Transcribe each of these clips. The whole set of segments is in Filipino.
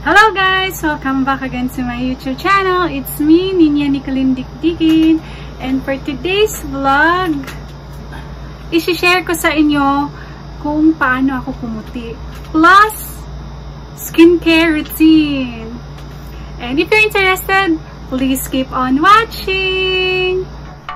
Hello guys! Welcome back again to my YouTube channel. It's me, Ninya Nicolene Dikdikin. And for today's vlog, isi-share ko sa inyo kung paano ako pumuti. Plus, skincare routine. And if you're interested, please keep on watching!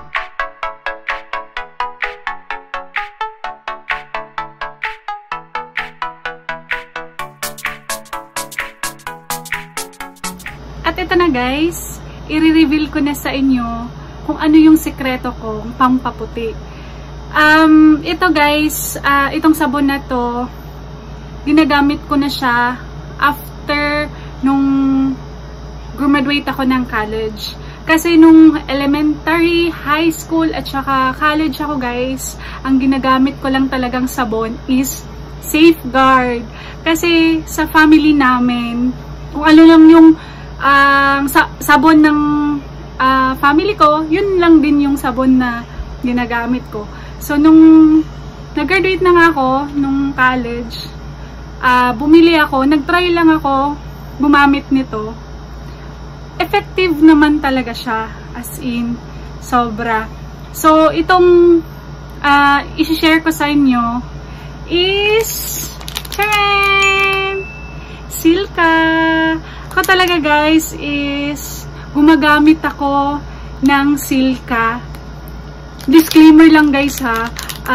At ito na guys, i-reveal ko na sa inyo kung ano yung sekreto ko pampaputi. Ito guys, itong sabon na to, ginagamit ko na siya after nung graduate ako ng college. Kasi nung elementary, high school, at saka college ako guys, ang ginagamit ko lang talagang sabon is Safeguard. Kasi sa family namin, kung ano lang yung sabon ng family ko, yun lang din yung sabon na ginagamit ko. So, nung nag-graduate na nga ako, nung college, bumili ako, nag-try lang ako gumamit nito. Effective naman talaga siya, as in, sobra. So, itong isi-share ko sa inyo is, charan! Silka! Ako talaga guys is gumagamit ako ng Silka. Disclaimer lang guys ha.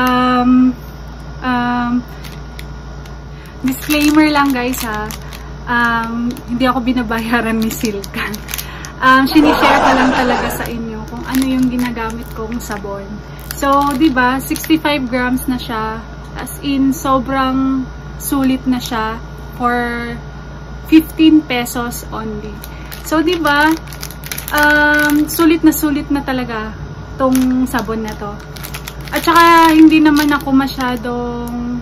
Disclaimer lang guys ha. Hindi ako binabayaran ni Silka. Sinishare ko lang talaga sa inyo kung ano yung ginagamit kong sabon. So, 'di ba, 65 grams na siya. As in, sobrang sulit na siya for 15 pesos only. So, di ba, sulit na talaga tong sabon na to. At saka, hindi naman ako masyadong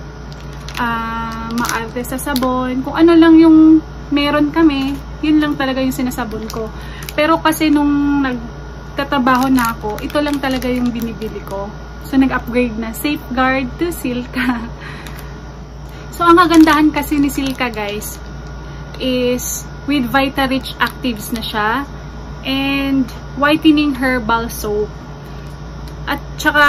maarte sa sabon. Kung ano lang yung meron kami, yun lang talaga yung sinasabon ko. Pero kasi nung nagtatrabaho na ako, ito lang talaga yung binibili ko. So, nag-upgrade na Safeguard to Silka. So, ang kagandahan kasi ni Silka, guys, is with Vita-Rich Actives na siya and whitening herbal soap. At saka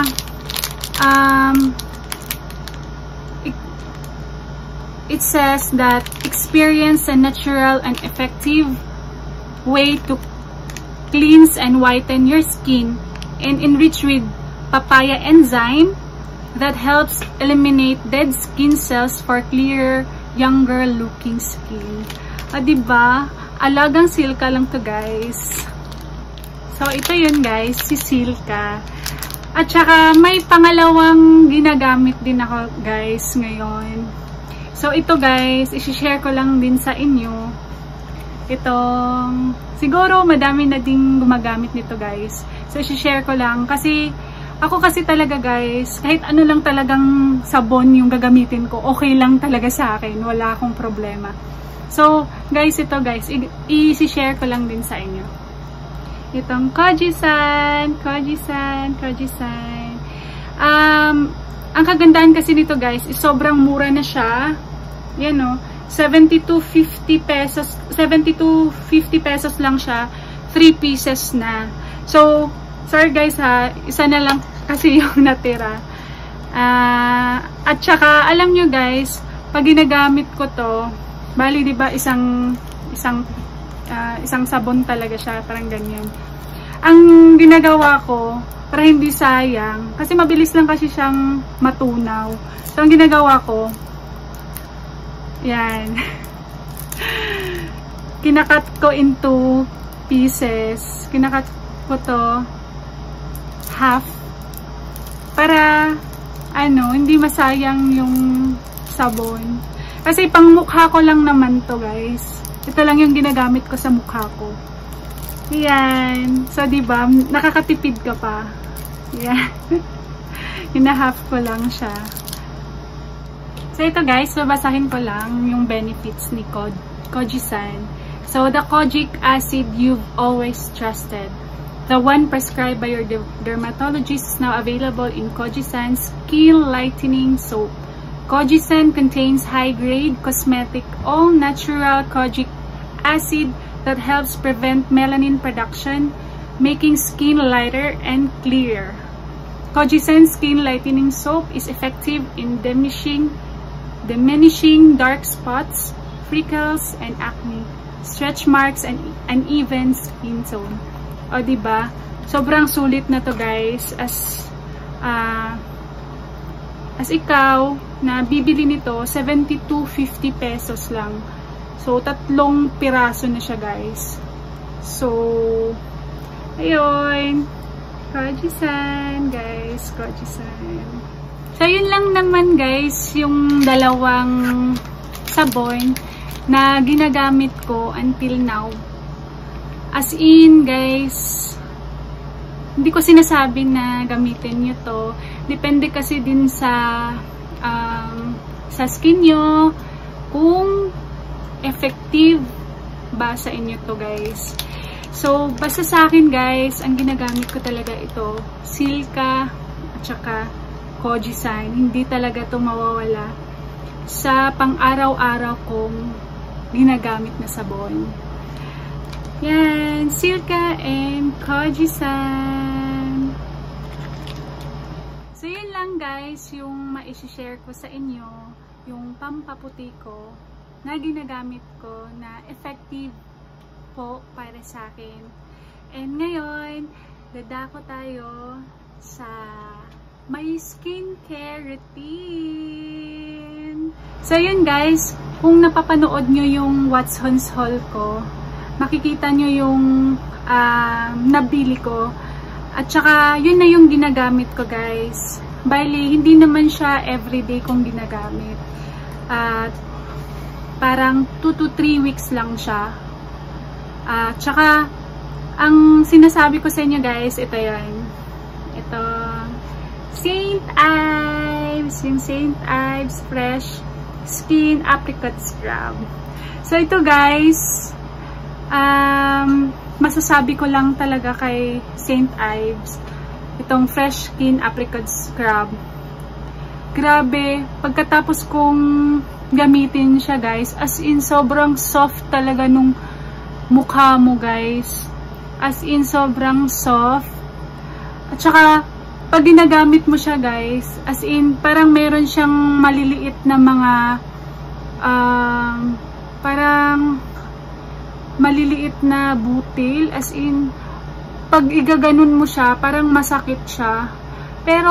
it says that experience a natural and effective way to cleanse and whiten your skin and enrich with papaya enzyme that helps eliminate dead skin cells for clearer, younger looking skin. Diba? Alagang Silka lang to guys. So, ito yun guys, si Silka. At saka, may pangalawang ginagamit din ako guys ngayon. So, ito guys, isi-share ko lang din sa inyo. Itong, siguro madami na din gumagamit nito guys. So, isi-share ko lang kasi ako kasi talaga guys, kahit ano lang talagang sabon yung gagamitin ko, okay lang talaga sa akin. Wala akong problema. So, guys, ito guys, i-share ko lang din sa inyo. Itong Kojisan. Ang kagandahan kasi nito guys, is sobrang mura na siya. Yan o, 70 pesos lang siya. 3 pieces na. So, sorry guys ha, isa na lang kasi yung natira. At saka, alam nyo guys, pag ginagamit ko to, bali diba isang sabon talaga siya, parang ganyan. Ang ginagawa ko, para hindi sayang, kasi mabilis lang kasi siyang matunaw. So, ang ginagawa ko, yan. Kinakat ko into pieces. Kinakat ko to half para hindi masayang yung sabon. Kasi pang mukha ko lang naman to guys. Ito lang yung ginagamit ko sa mukha ko. Yan. So, diba, nakakatipid ka pa. Yan. Hina-half ko lang siya. So, ito guys, babasahin ko lang yung benefits ni Kojisan. So, the kojic acid you've always trusted. The one prescribed by your dermatologist is now available in Kojisan Skin Lightening Soap. Kojisen contains high-grade cosmetic all-natural kojic acid that helps prevent melanin production, making skin lighter and clearer. Kojisen Skin Lightening Soap is effective in diminishing dark spots, freckles, and acne, stretch marks, and uneven skin tone. O, diba? Sobrang sulit na to, guys. As ikaw na bibili nito, 72.50 pesos lang. So, 3 piraso na siya, guys. So, ayun. Kojisen, guys. Kojisen. So, yun lang naman, guys, yung dalawang sabon na ginagamit ko until now. As in, guys, hindi ko sinasabi na gamitin nyo to. Depende kasi din sa skin nyo kung effective ba sa inyo to, guys. So, basta sa akin, guys, ang ginagamit ko talaga ito, Silka at saka Kojisen. Hindi talaga ito mawawala sa pang-araw-araw kong ginagamit na sabon. Yan, Silka and Kojisen. So, yun lang, guys, yung ma-share ko sa inyo, yung pampaputi ko na ginagamit ko na effective po para sa akin. And ngayon, dadako tayo sa my skincare routine. So, yun, guys, kung napapanood nyo yung What's Hon's haul ko, makikita nyo yung nabili ko. At saka, yun na yung ginagamit ko, guys. Bali, hindi naman siya everyday kong ginagamit. Parang 2 to 3 weeks lang siya. Tsaka, ang sinasabi ko sa inyo, guys, ito yan. Ito, St. Ives. Yung St. Ives Fresh Skin Apricot Scrub. So, ito, guys, masasabi ko lang talaga kay St. Ives, itong Fresh Skin Apricot Scrub. Grabe, pagkatapos kong gamitin siya, guys, as in, sobrang soft talaga nung mukha mo, guys. As in, sobrang soft. At saka, pag ginagamit mo siya, guys, as in, parang meron siyang maliliit na mga, parang maliliit na butil, as in, pag igaganon mo siya, parang masakit siya. Pero,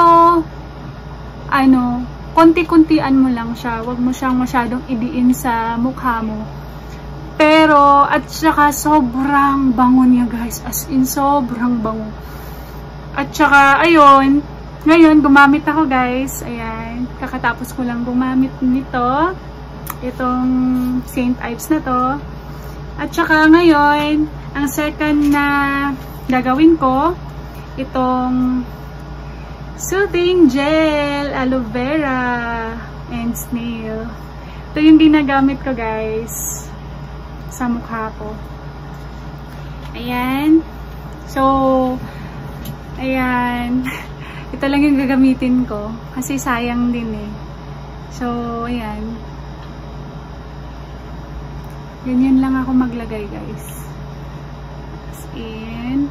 konti-kuntian mo lang siya. Huwag mo siyang masyadong idiin sa mukha mo. Pero, at saka, sobrang bango niya, guys. As in, sobrang bango. At saka, ayun, ngayon, gumamit ako, guys. Ayan, kakatapos ko lang gumamit nito. Itong St. Ives na to. At saka ngayon, ang second na gagawin ko, itong Soothing Gel, Aloe Vera, and Snail. Ito yung ginagamit ko, guys, sa mukha ko. Ayan. So, ayan. Ito lang yung gagamitin ko. Kasi sayang din eh. So, ayan. Ganyan lang ako maglagay, guys. As in.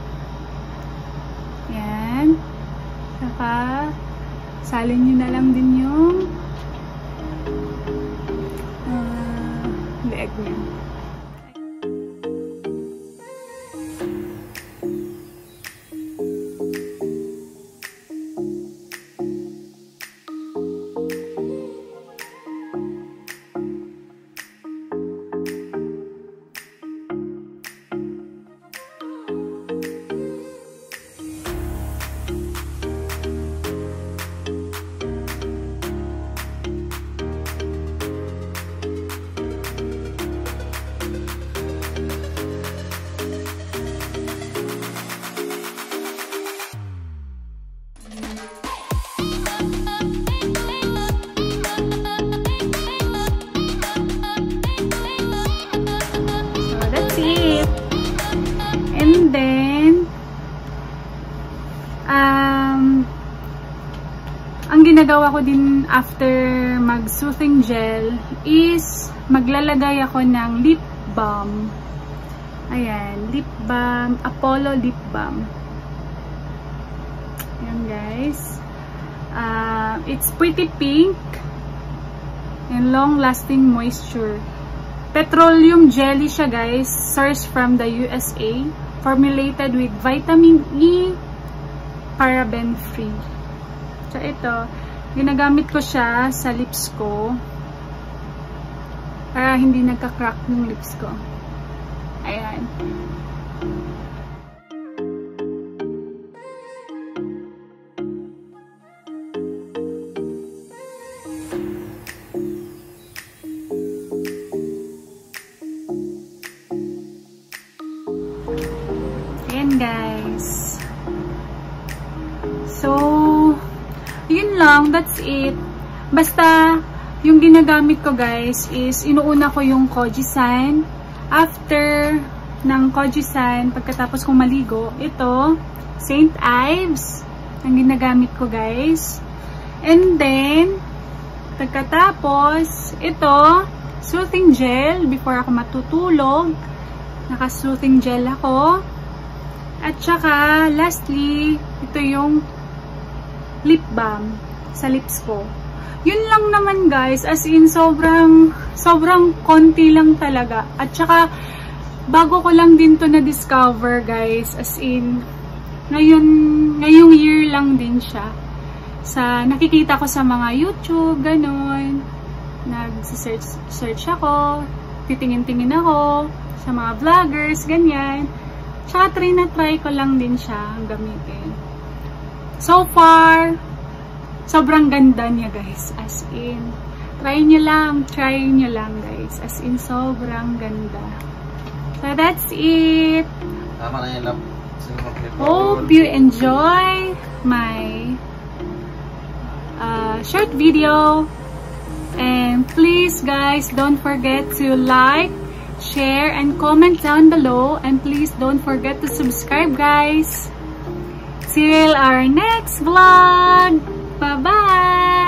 Yan. Saka, salin nyo na lang din yung leeg niya. ginagawa ko din after mag-soothing gel is maglalagay ako ng lip balm. Ayan, lip balm, Apollo lip balm. Ayan guys. It's pretty pink and long-lasting moisture. Petroleum jelly siya guys, sourced from the USA, formulated with vitamin E, paraben free. So ito, ginagamit ko siya sa lips ko para hindi nagka-crack yung lips ko. Ayan. Guys, so yun lang, that's it. Basta yung ginagamit ko guys is inuuna ko yung Kojisan. After ng Kojisan, pagkatapos kong maligo, ito St. Ives ang ginagamit ko guys. And then pagkatapos ito soothing gel before ako matutulog. Naka-soothing gel ako. At saka, lastly, ito yung lip balm sa lips ko. Yun lang naman guys, as in sobrang konti lang talaga. At saka, bago ko lang din to na-discover guys, as in, ngayong year lang din siya. Nakikita ko sa mga YouTube, ganon. Nag-search ako, titingin-tingin ako sa mga vloggers, ganyan. Tsaka try ko lang din siya gamitin. So far, sobrang ganda niya guys. As in, try nyo lang guys. As in, sobrang ganda. So that's it. Tama na yun lang. Hope you enjoy my short video. And please guys, don't forget to like, share, and comment down below, and please don't forget to subscribe guys. Till our next vlog. Bye bye.